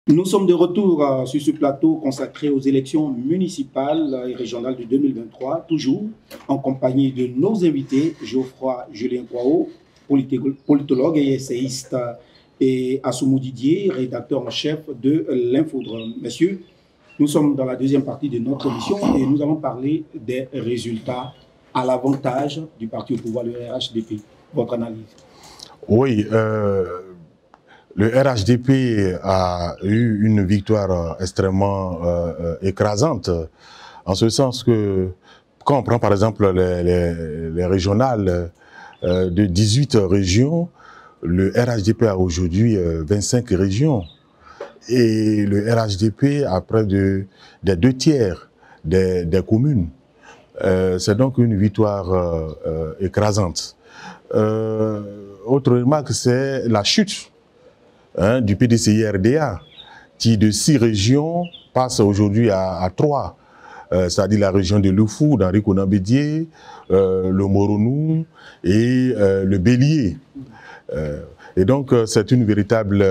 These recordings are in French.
Nous sommes de retour sur ce plateau consacré aux élections municipales et régionales de 2023, toujours en compagnie de nos invités, Geoffroy Julien Kouao, politologue et essayiste, et Assoumou Didier, rédacteur en chef de l'Infodrome. Messieurs, nous sommes dans la deuxième partie de notre émission et nous allons parler des résultats à l'avantage du parti au pouvoir, le RHDP. Votre analyse? Oui, le RHDP a eu une victoire extrêmement écrasante, en ce sens que, quand on prend par exemple les régionales de 18 régions, le RHDP a aujourd'hui 25 régions. Et le RHDP a près des 2/3 des communes. C'est donc une victoire écrasante. Autre remarque, c'est la chute du PDCI-RDA, qui de 6 régions passe aujourd'hui à 3, c'est-à-dire la région de Lufou, d'Henri Konan Bédié, le Moronou et le Bélier. Et donc c'est une véritable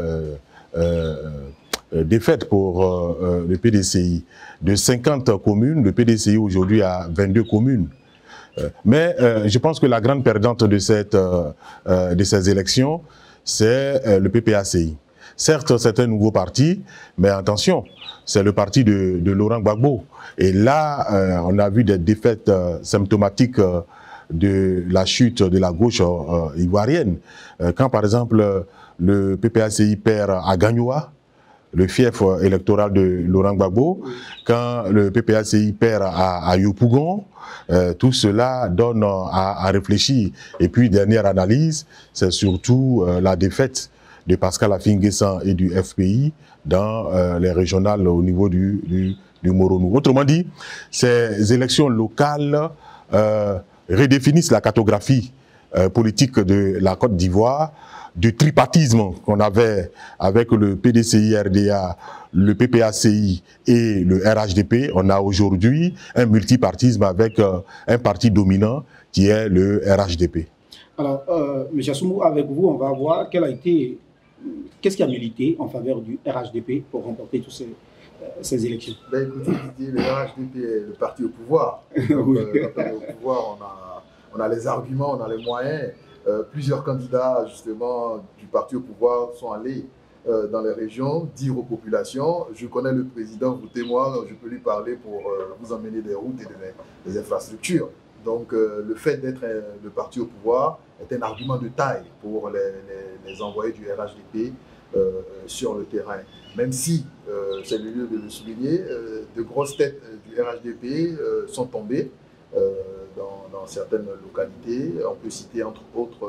défaite pour le PDCI. De 50 communes, le PDCI aujourd'hui a 22 communes. Mais je pense que la grande perdante de ces élections, c'est le PPACI. Certes, c'est un nouveau parti, mais attention, c'est le parti de Laurent Gbagbo. Et là, on a vu des défaites symptomatiques de la chute de la gauche ivoirienne. Quand, par exemple, le PPACI perd à Gagnoua, le fief électoral de Laurent Gbagbo, quand le PPACI perd à Yopougon, tout cela donne à réfléchir. Et puis, dernière analyse, c'est surtout la défaite de Pascal Affi-N'Guessan et du FPI dans les régionales au niveau du Moronou. Autrement dit, ces élections locales redéfinissent la cartographie politique de la Côte d'Ivoire, du tripartisme qu'on avait avec le PDCI-RDA, le PPACI et le RHDP. On a aujourd'hui un multipartisme avec un parti dominant qui est le RHDP. Alors, M. Assoumou, avec vous, on va voir qu'est-ce qui a milité en faveur du RHDP pour remporter toutes ces élections. Ben, écoutez, Didier, le RHDP est le parti au pouvoir. Donc, Oui. quand on est au pouvoir, on a les arguments, on a les moyens. Plusieurs candidats, justement, du parti au pouvoir sont allés dans les régions, dire aux populations, je connais le président, votez-moi, je peux lui parler pour vous emmener des routes et des infrastructures. Donc, le fait d'être le parti au pouvoir est un argument de taille pour les envoyés du RHDP sur le terrain. Même si, c'est le lieu de le souligner, de grosses têtes du RHDP sont tombées dans certaines localités. On peut citer entre autres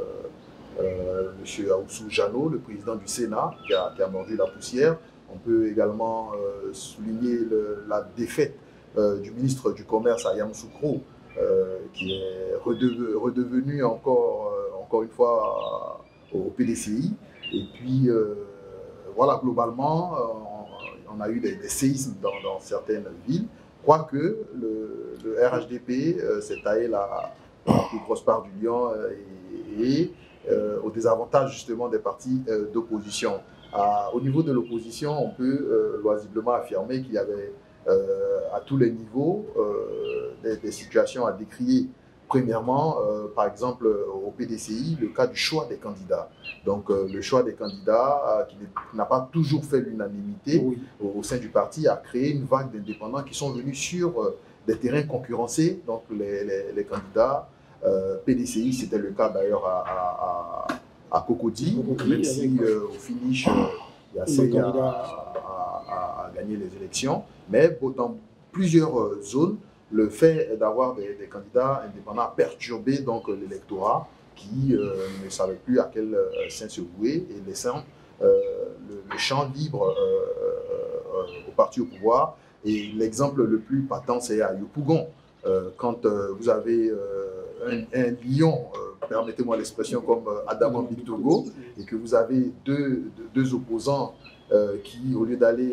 M. Aoussou Jano, le président du Sénat, qui a mordu la poussière. On peut également souligner la défaite du ministre du Commerce, Ayam Soukro, qui est redevenu encore une fois au PDCI. Et puis, voilà, globalement, on a eu des séismes dans certaines villes, quoique le RHDP s'est taillé la plus grosse part du lion et au désavantage justement des partis d'opposition. Au niveau de l'opposition, on peut loisiblement affirmer qu'il y avait à tous les niveaux des situations à décrier. Premièrement, par exemple, au PDCI, le cas du choix des candidats. Donc, le choix des candidats qui n'a pas toujours fait l'unanimité au sein du parti a créé une vague d'indépendants qui sont venus sur des terrains concurrencés. Donc, les candidats PDCI, c'était le cas d'ailleurs à Cocody, même si au finish, Yassé a gagné les élections. Mais dans plusieurs zones, le fait d'avoir des candidats indépendants a perturbé donc l'électorat qui ne savait plus à quel sein se vouer et laissant le champ libre au parti au pouvoir. Et l'exemple le plus patent, c'est à Yopougon. Quand vous avez un lion, permettez-moi l'expression, comme Adama Bictogo, et que vous avez deux opposants qui, au lieu d'aller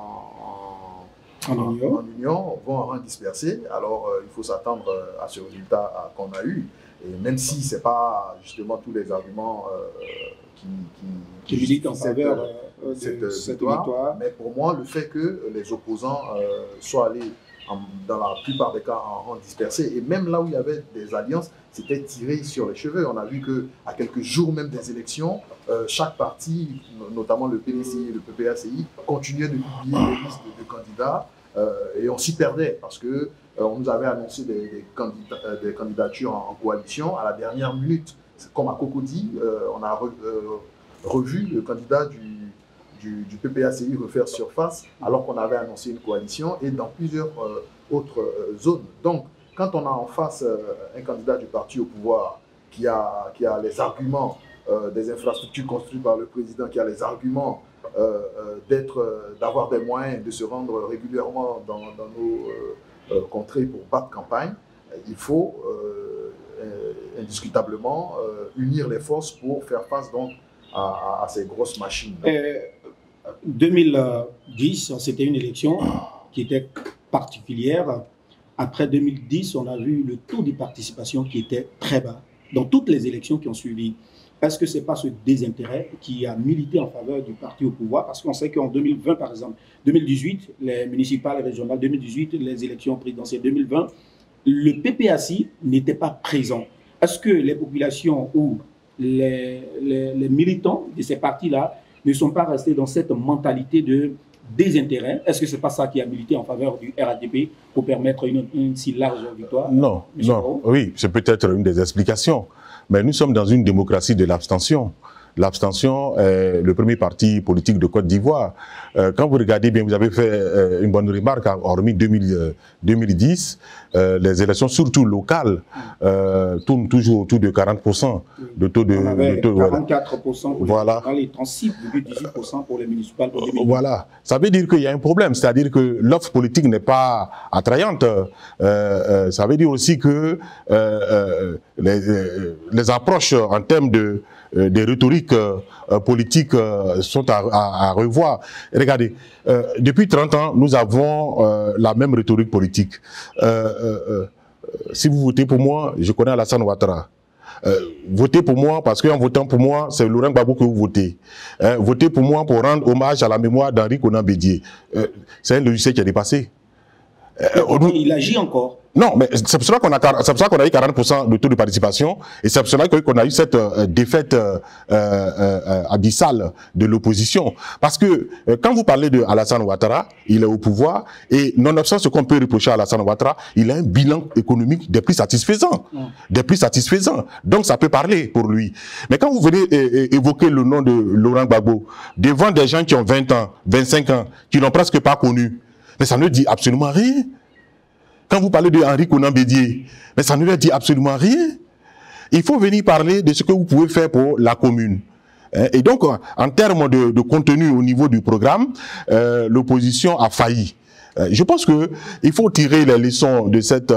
en union, vont en rang dispersé, alors il faut s'attendre à ce résultat qu'on a eu. Et même si ce n'est pas justement tous les arguments qui milite en faveur de cette victoire. Mais pour moi, le fait que les opposants soient allés, dans la plupart des cas, en rang dispersé, et même là où il y avait des alliances, c'était tiré sur les cheveux. On a vu qu'à quelques jours même des élections, chaque parti, notamment le PDCI et le PPACI, continuait de publier les listes de candidats, et on s'y perdait parce que on nous avait annoncé des candidatures en coalition. À la dernière minute, comme à Cocody, on a revu le candidat du PPACI refaire surface alors qu'on avait annoncé une coalition et dans plusieurs autres zones. Donc, quand on a en face un candidat du parti au pouvoir qui a les arguments des infrastructures construites par le président, qui a les arguments d'avoir des moyens de se rendre régulièrement dans nos contrées pour battre campagne, il faut indiscutablement unir les forces pour faire face donc à ces grosses machines. 2010, c'était une élection qui était particulière. Après 2010, on a vu le taux de participation qui était très bas dans toutes les élections qui ont suivi. Est-ce que ce n'est pas ce désintérêt qui a milité en faveur du parti au pouvoir? Parce qu'on sait qu'en 2020, par exemple, 2018, les municipales et régionales, 2018, les élections présidentielles 2020, le PPACI n'était pas présent. Est-ce que les populations ou les militants de ces partis-là ne sont pas restés dans cette mentalité de désintérêt? Est-ce que ce n'est pas ça qui a milité en faveur du RHDP pour permettre une si large victoire? Non, non. Oui, c'est peut-être une des explications. Mais nous sommes dans une démocratie de l'abstention. L'abstention est le premier parti politique de Côte d'Ivoire. Quand vous regardez bien, vous avez fait une bonne remarque, hormis 2010, les élections, surtout locales, tournent toujours autour de 40% de taux de... On avait 44% pour voilà. les 36,18% pour les municipales. Pour voilà. Ça veut dire qu'il y a un problème, c'est-à-dire que l'offre politique n'est pas attrayante. Ça veut dire aussi que les approches en termes des rhétoriques politiques sont à revoir. Regardez, depuis 30 ans, nous avons la même rhétorique politique. Si vous votez pour moi, je connais Alassane Ouattara. Votez pour moi parce qu'en votant pour moi, c'est Laurent Gbagbo que vous votez. Votez pour moi pour rendre hommage à la mémoire d'Henri Konan Bédié. C'est un logiciel qui est dépassé. Il agit encore. Non, mais c'est pour cela qu'on a eu 40% de taux de participation et c'est pour cela qu'on a eu cette défaite abyssale de l'opposition. Parce que quand vous parlez de Alassane Ouattara, il est au pouvoir et nonobstant ce qu'on peut reprocher à Alassane Ouattara, il a un bilan économique des plus satisfaisants. Des plus satisfaisants. Donc ça peut parler pour lui. Mais quand vous venez évoquer le nom de Laurent Gbagbo, devant des gens qui ont 20 ans, 25 ans, qui n'ont presque pas connu, mais ça ne dit absolument rien. Quand vous parlez de Henri Konan Bédié, mais ça ne leur dit absolument rien. Il faut venir parler de ce que vous pouvez faire pour la commune. Et donc, en termes de contenu au niveau du programme, l'opposition a failli. Je pense qu'il faut tirer les leçons de cette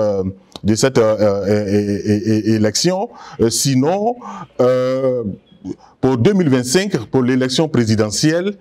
élection. Sinon, pour 2025, pour l'élection présidentielle,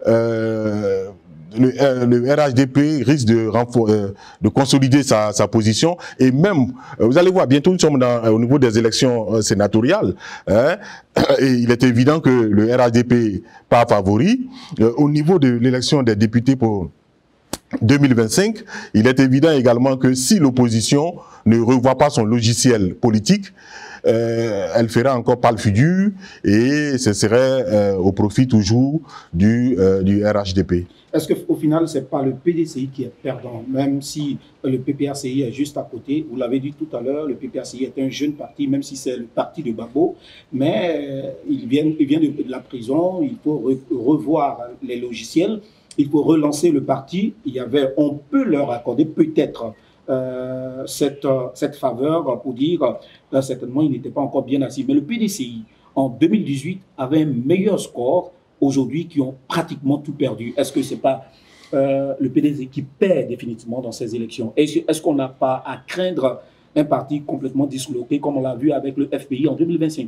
le RHDP risque de consolider sa position et même, vous allez voir, bientôt nous sommes au niveau des élections sénatoriales, et il est évident que le RHDP pas favori. Au niveau de l'élection des députés pour 2025, il est évident également que si l'opposition ne revoit pas son logiciel politique, elle fera encore pas le figure et ce serait au profit toujours du RHDP. Est-ce qu'au final, ce n'est pas le PDCI qui est perdant, même si le PPACI est juste à côté? Vous l'avez dit tout à l'heure, le PPACI est un jeune parti, même si c'est le parti de Gbagbo, mais il vient de la prison, il faut revoir les logiciels, il faut relancer le parti. On peut leur accorder peut-être cette faveur pour dire certainement il n'était pas encore bien assis. Mais le PDCI, en 2018, avait un meilleur score aujourd'hui qui ont pratiquement tout perdu. Est-ce que ce n'est pas le PDCI qui perd définitivement dans ces élections? Est-ce qu'on n'a pas à craindre un parti complètement disloqué comme on l'a vu avec le FPI en 2025?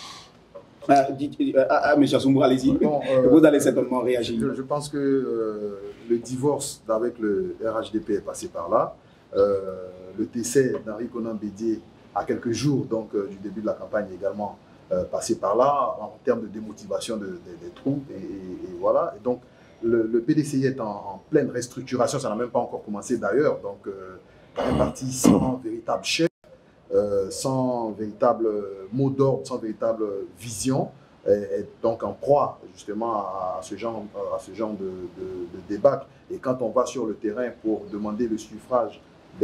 M. Assoumbou, allez-y. Vous allez certainement réagir. Je pense que le divorce avec le RHDP est passé par là. Le décès d'Henri Konan Bédié à quelques jours donc, du début de la campagne également passer par là en termes de démotivation des troupes. Et voilà. Et donc, le PDCI est en pleine restructuration. Ça n'a même pas encore commencé d'ailleurs. Donc, un parti sans véritable chef, sans véritable mot d'ordre, sans véritable vision, est donc en proie justement à ce genre de débat. Et quand on va sur le terrain pour demander le suffrage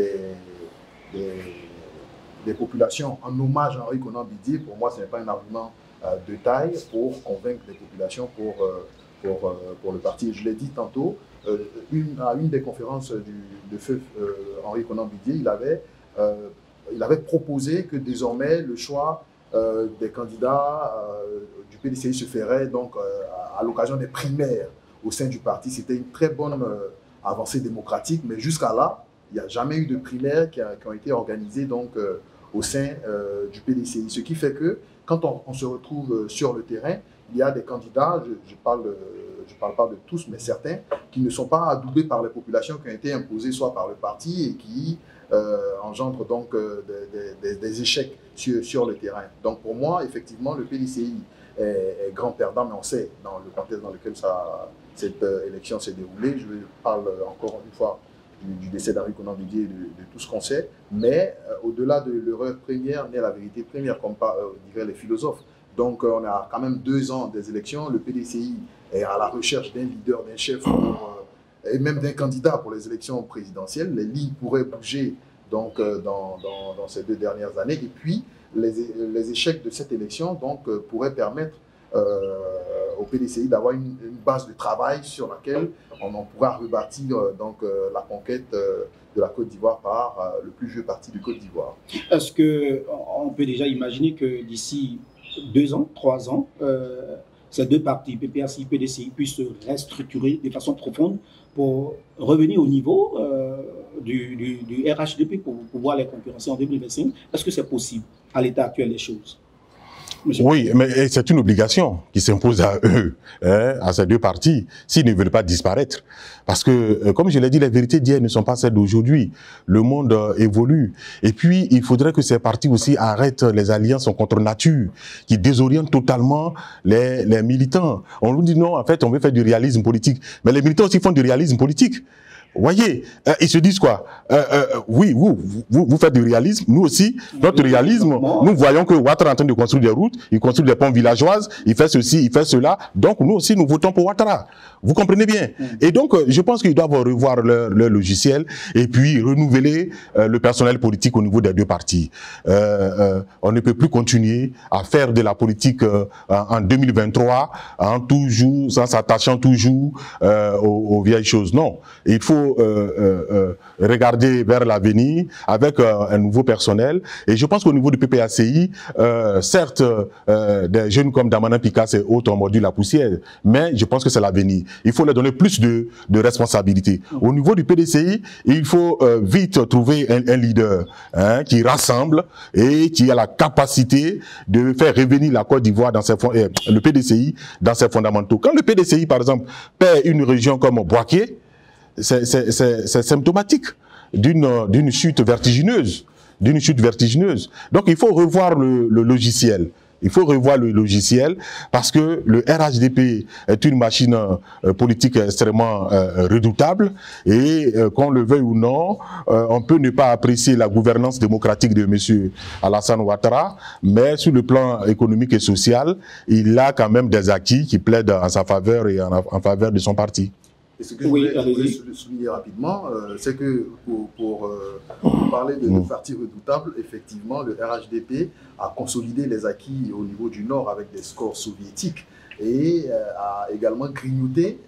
des populations en hommage à Henri Konan Bidie, pour moi ce n'est pas un argument de taille pour convaincre les populations pour le parti. Je l'ai dit tantôt, à une des conférences de feu Henri Konan Bidie, il avait proposé que désormais le choix des candidats du PDCI se ferait donc à l'occasion des primaires au sein du parti. C'était une très bonne avancée démocratique, mais jusqu'à là, il n'y a jamais eu de primaires qui ont été organisées donc, au sein du PDCI. Ce qui fait que quand on se retrouve sur le terrain, il y a des candidats, je parle pas de tous, mais certains, qui ne sont pas adoubés par les populations, qui ont été imposés soit par le parti et qui engendrent donc des échecs sur le terrain. Donc pour moi, effectivement, le PDCI est grand perdant, mais on sait dans le contexte dans lequel cette élection s'est déroulée. Je parle encore une fois du décès d'Henri Konan Bidie et de tout ce qu'on sait, mais au-delà de l'erreur première naît la vérité première, comme diraient les philosophes. Donc on a quand même 2 ans des élections, le PDCI est à la recherche d'un leader, d'un chef, et même d'un candidat pour les élections présidentielles. Les lignes pourraient bouger donc, dans ces 2 dernières années, et puis les échecs de cette élection donc, pourraient permettre au PDCI d'avoir une base de travail sur laquelle on en pourra rebâtir donc, la conquête de la Côte d'Ivoire par le plus vieux parti de Côte d'Ivoire. Est-ce qu'on peut déjà imaginer que d'ici 2 ans, 3 ans, ces 2 partis, PPACI et PDCI, puissent se restructurer de façon profonde pour revenir au niveau du RHDP pour pouvoir les concurrencer en 2025? Est-ce que c'est possible à l'état actuel des choses? Oui, mais c'est une obligation qui s'impose à eux, hein, à ces 2 partis, s'ils ne veulent pas disparaître. Parce que, comme je l'ai dit, les vérités d'hier ne sont pas celles d'aujourd'hui. Le monde évolue. Et puis, il faudrait que ces partis aussi arrêtent les alliances contre nature, qui désorientent totalement les militants. On nous dit non, en fait, on veut faire du réalisme politique. Mais les militants aussi font du réalisme politique. Vous voyez, ils se disent quoi? Oui, vous faites du réalisme, nous aussi, notre réalisme, nous voyons que Ouattara est en train de construire des routes, il construit des ponts villageoises, il fait ceci, il fait cela, donc nous aussi, nous votons pour Ouattara. Vous comprenez bien? Et donc, je pense qu'ils doivent revoir leur logiciel et puis renouveler le personnel politique au niveau des 2 partis. On ne peut plus continuer à faire de la politique en 2023, toujours, en s'attachant toujours aux vieilles choses. Non, il faut regarder vers l'avenir avec un nouveau personnel. Et je pense qu'au niveau du PPACI, certes, des jeunes comme Damana Picasse et autres ont mordu la poussière, mais je pense que c'est l'avenir. Il faut leur donner plus de responsabilités. Au niveau du PDCI, il faut vite trouver un leader qui rassemble et qui a la capacité de faire revenir la Côte d'Ivoire dans le PDCI dans ses fondamentaux. Quand le PDCI, par exemple, perd une région comme Boaké, c'est symptomatique d'une chute vertigineuse. Donc il faut revoir le logiciel. Il faut revoir le logiciel parce que le RHDP est une machine politique extrêmement redoutable et qu'on le veuille ou non, on peut ne pas apprécier la gouvernance démocratique de M. Alassane Ouattara, mais sur le plan économique et social, il a quand même des acquis qui plaident en sa faveur et en faveur de son parti. Et ce que je voulais souligner rapidement, c'est que pour parler de partis redoutables, effectivement, le RHDP a consolidé les acquis au niveau du Nord avec des scores soviétiques et a également grignoté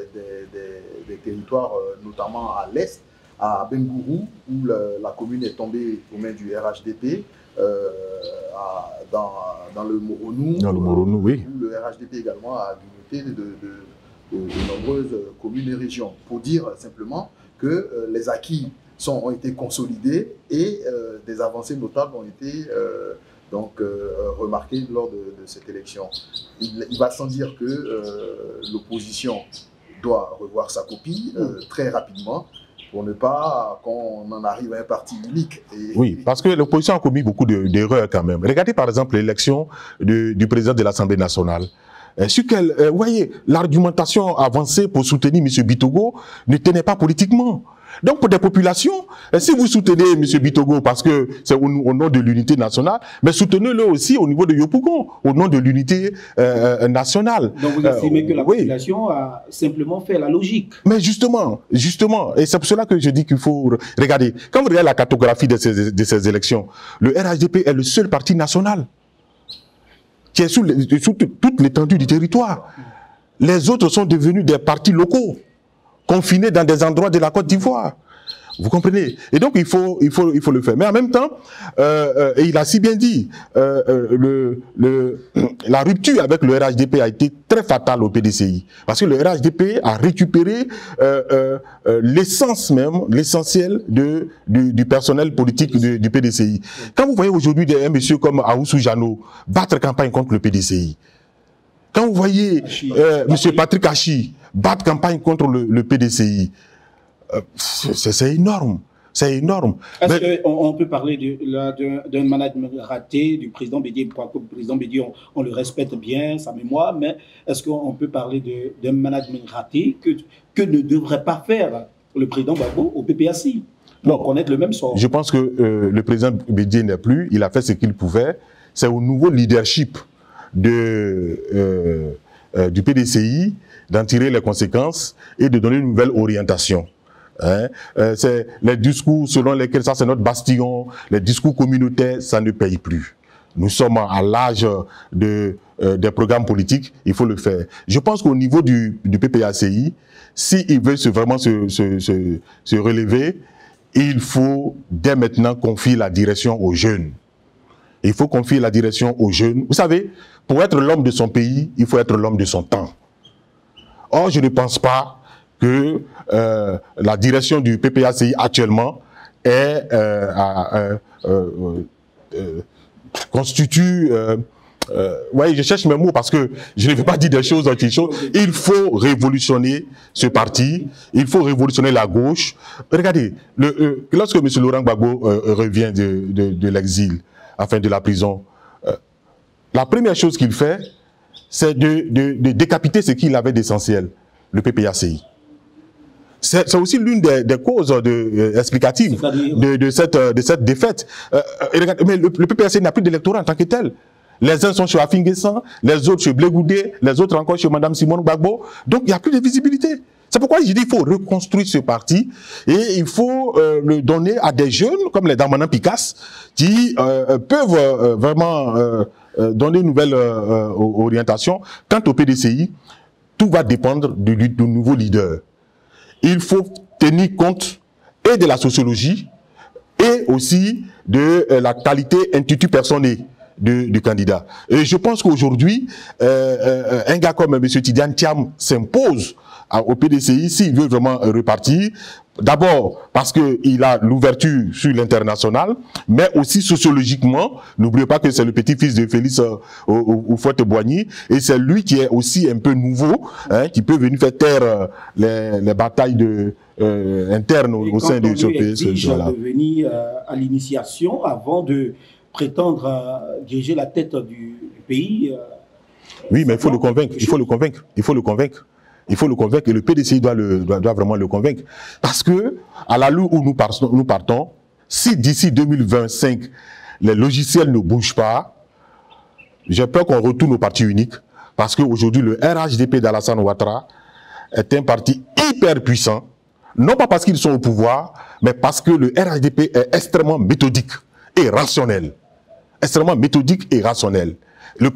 des territoires, notamment à l'Est, à Bengourou, où la commune est tombée aux mains du RHDP, dans le Moronou, oui. Où le RHDP également a grignoté de nombreuses communes et régions, pour dire simplement que les acquis ont été consolidés et des avancées notables ont été remarquées lors de cette élection. Il va sans dire que l'opposition doit revoir sa copie très rapidement pour ne pas qu'on en arrive à un parti unique. Oui, parce que l'opposition a commis beaucoup d'erreurs quand même. Regardez par exemple l'élection du président de l'Assemblée nationale. Vous voyez, l'argumentation avancée pour soutenir M. Bitogo ne tenait pas politiquement. Donc pour des populations, si vous soutenez M. Bitogo parce que c'est au nom de l'unité nationale, mais soutenez-le aussi au niveau de Yopougon, au nom de l'unité nationale. Donc vous estimez que la population a simplement fait la logique. Mais justement, et c'est pour cela que je dis qu'il faut regarder. Quand vous regardez la cartographie de ces élections, le RHDP est le seul parti national qui est sous toute l'étendue du territoire. Les autres sont devenus des partis locaux, confinés dans des endroits de la Côte d'Ivoire. Vous comprenez? Et donc, il faut le faire. Mais en même temps, et il a si bien dit, la rupture avec le RHDP a été très fatale au PDCI. Parce que le RHDP a récupéré l'essence même, l'essentiel du personnel politique du PDCI. Quand vous voyez aujourd'hui un monsieur comme Aoussou Jano battre campagne contre le PDCI, quand vous voyez monsieur Patrick Hachi battre campagne contre le PDCI, c'est énorme. C'est énorme. Est-ce qu'on peut parler d'un management raté du président Bédié? Le président Bédié, on le respecte bien, sa mémoire, mais est-ce qu'on peut parler d'un management raté que ne devrait pas faire le président Gbagbo au PPACI pour connaître le même sort? Je pense que le président Bédié n'est plus, il a fait ce qu'il pouvait. C'est au nouveau leadership du PDCI d'en tirer les conséquences et de donner une nouvelle orientation. C'est les discours selon lesquels ça c'est notre bastion, les discours communautaires, ça ne paye plus. Nous sommes à l'âge des programmes politiques, il faut le faire. Je pense qu'au niveau du PPACI, s'il veut vraiment se relever, il faut dès maintenant confier la direction aux jeunes. Il faut confier la direction aux jeunes. Vous savez, pour être l'homme de son pays, il faut être l'homme de son temps. Or, je ne pense pas que la direction du PPACI actuellement constitue... je cherche mes mots parce que je ne vais pas dire des choses anti-choses. Il faut révolutionner ce parti, il faut révolutionner la gauche. Regardez, lorsque M. Laurent Gbagbo revient de l'exil, enfin de la prison, la première chose qu'il fait, c'est de décapiter ce qu'il avait d'essentiel, le PPACI. C'est aussi l'une des causes explicatives de cette défaite. Mais le PPACI n'a plus d'électorat en tant que tel. Les uns sont chez Afinguessan, les autres chez Blegoudé, les autres encore chez Mme Simone Gbagbo. Donc il n'y a plus de visibilité. C'est pourquoi je dis qu'il faut reconstruire ce parti et il faut le donner à des jeunes comme les Damana Picasse qui peuvent vraiment donner une nouvelle orientation. Quant au PDCI, tout va dépendre du nouveau leader. Il faut tenir compte et de la sociologie et aussi de la qualité intitut personnel du candidat. Et je pense qu'aujourd'hui, un gars comme M. Tidiane Thiam s'impose au PDCI s'il veut vraiment repartir. D'abord parce qu'il a l'ouverture sur l'international, mais aussi sociologiquement. N'oubliez pas que c'est le petit-fils de Félix Houphouët-Boigny et c'est lui qui est aussi un peu nouveau, qui peut venir faire taire les batailles internes au sein du PDCI. Voilà. De venir à l'initiation avant de prétendre diriger la tête du pays. Oui, mais il faut le convaincre. Il faut le convaincre. Il faut le convaincre. Il faut le convaincre et le PDCI doit vraiment le convaincre. Parce que, à l'allure où nous partons, si d'ici 2025, les logiciels ne bougent pas, j'ai peur qu'on retourne au parti unique. Parce qu'aujourd'hui, le RHDP d'Alassane Ouattara est un parti hyper puissant. Non pas parce qu'ils sont au pouvoir, mais parce que le RHDP est extrêmement méthodique et rationnel. Extrêmement méthodique et rationnel. Le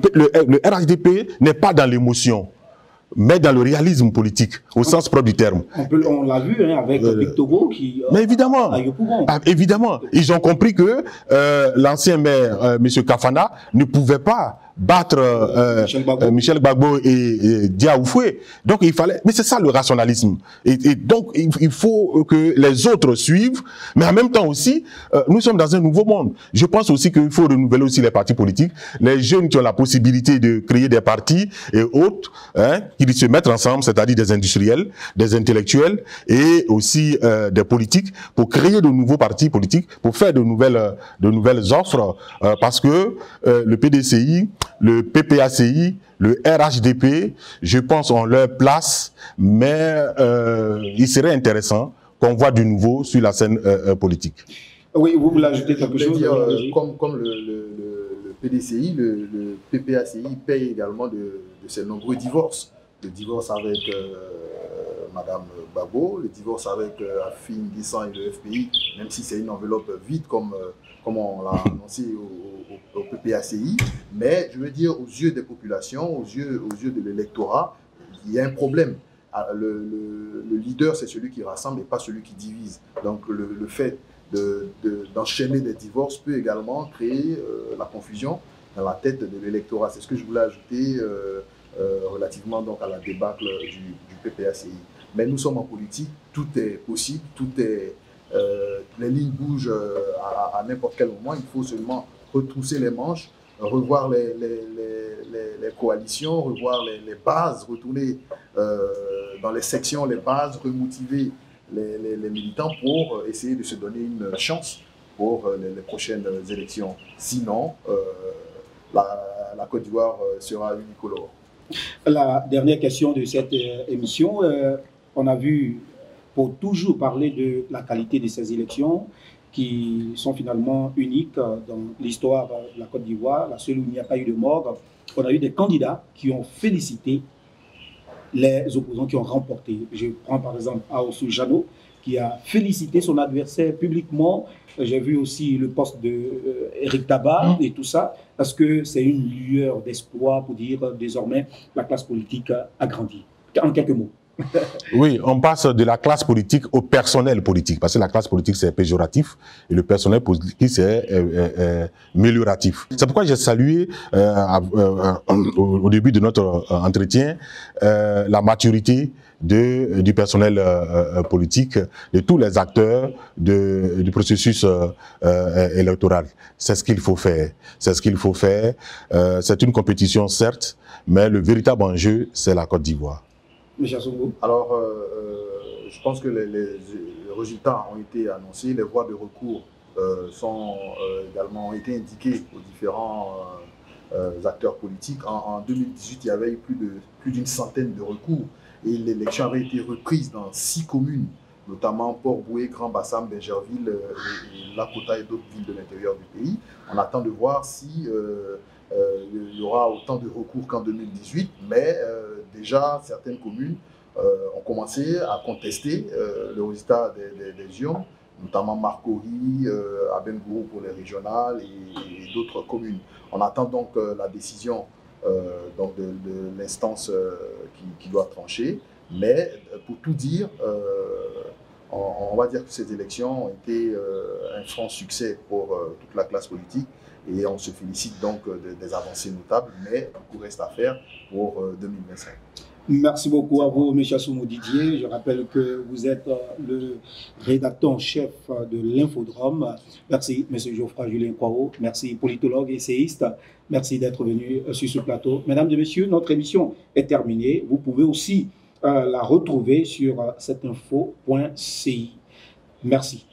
RHDP n'est pas dans l'émotion, mais dans le réalisme politique, au sens propre du terme. On l'a vu avec Victor Togo qui... mais évidemment, évidemment, ils ont compris que l'ancien maire, M. Kafana, ne pouvait pas battre Michel Gbagbo et Dia Oufoué. Donc il fallait, mais c'est ça le rationalisme. Et donc il faut que les autres suivent, mais en même temps aussi, nous sommes dans un nouveau monde. Je pense aussi qu'il faut renouveler aussi les partis politiques. Les jeunes qui ont la possibilité de créer des partis et autres, qui se mettent ensemble, c'est-à-dire des industriels, des intellectuels et aussi des politiques, pour créer de nouveaux partis politiques, pour faire de nouvelles offres, parce que le PDCI, le PPACI, le RHDP, je pense, ont leur place, mais il serait intéressant qu'on voit du nouveau sur la scène politique. Oui, vous voulez ajouter quelque chose? Comme le PDCI, le PPACI paye également de ses nombreux divorces. Le divorce avec Madame Gbagbo, le divorce avec Afine Guissan et le FPI, même si c'est une enveloppe vide comme on l'a annoncé au PPACI, mais je veux dire, aux yeux des populations, aux yeux de l'électorat, il y a un problème. Le leader, c'est celui qui rassemble et pas celui qui divise. Donc le fait d'enchaîner des divorces peut également créer la confusion dans la tête de l'électorat. C'est ce que je voulais ajouter relativement donc à la débâcle du PPACI. Mais nous sommes en politique, tout est possible, les lignes bougent à n'importe quel moment. Il faut seulement retrousser les manches, revoir les coalitions, revoir les bases, retourner dans les sections, les bases, remotiver les militants pour essayer de se donner une chance pour les prochaines élections. Sinon, la Côte d'Ivoire sera unicolore. La dernière question de cette émission, on a vu, pour toujours parler de la qualité de ces élections, qui sont finalement uniques dans l'histoire de la Côte d'Ivoire, la seule où il n'y a pas eu de mort, on a eu des candidats qui ont félicité les opposants qui ont remporté. Je prends par exemple Aossou Jano, qui a félicité son adversaire publiquement. J'ai vu aussi le poste de Eric Tabar et tout ça, parce que c'est une lueur d'espoir pour dire désormais la classe politique a grandi. En quelques mots. Oui, on passe de la classe politique au personnel politique, parce que la classe politique c'est péjoratif et le personnel politique c'est amélioratif. C'est pourquoi j'ai salué au début de notre entretien la maturité du personnel politique, de tous les acteurs du processus électoral. C'est ce qu'il faut faire. C'est ce qu'il faut faire. C'est une compétition certes, mais le véritable enjeu c'est la Côte d'Ivoire. Alors, je pense que les résultats ont été annoncés, les voies de recours ont été indiquées aux différents acteurs politiques. En 2018, il y avait eu plus d'une centaine de recours et l'élection avait été reprise dans 6 communes, notamment Port-Boué, Grand-Bassam, Benjerville, et Lakota et d'autres villes de l'intérieur du pays. On attend de voir si il y aura autant de recours qu'en 2018, mais déjà certaines communes ont commencé à contester le résultat des urnes, notamment Marcory, Abengourou pour les régionales et d'autres communes. On attend donc la décision donc de l'instance qui doit trancher, mais pour tout dire, on va dire que ces élections ont été un franc succès pour toute la classe politique. Et on se félicite donc des avancées notables, mais beaucoup reste à faire pour 2025. Merci beaucoup à vous, M. Assoumou Didier. Je rappelle que vous êtes le rédacteur en chef de l'Infodrome. Merci, M. Geoffroy Julien Kwao. Merci, politologue et essayiste. Merci d'être venu sur ce plateau. Mesdames et messieurs, notre émission est terminée. Vous pouvez aussi la retrouver sur cetinfo.ci. Merci.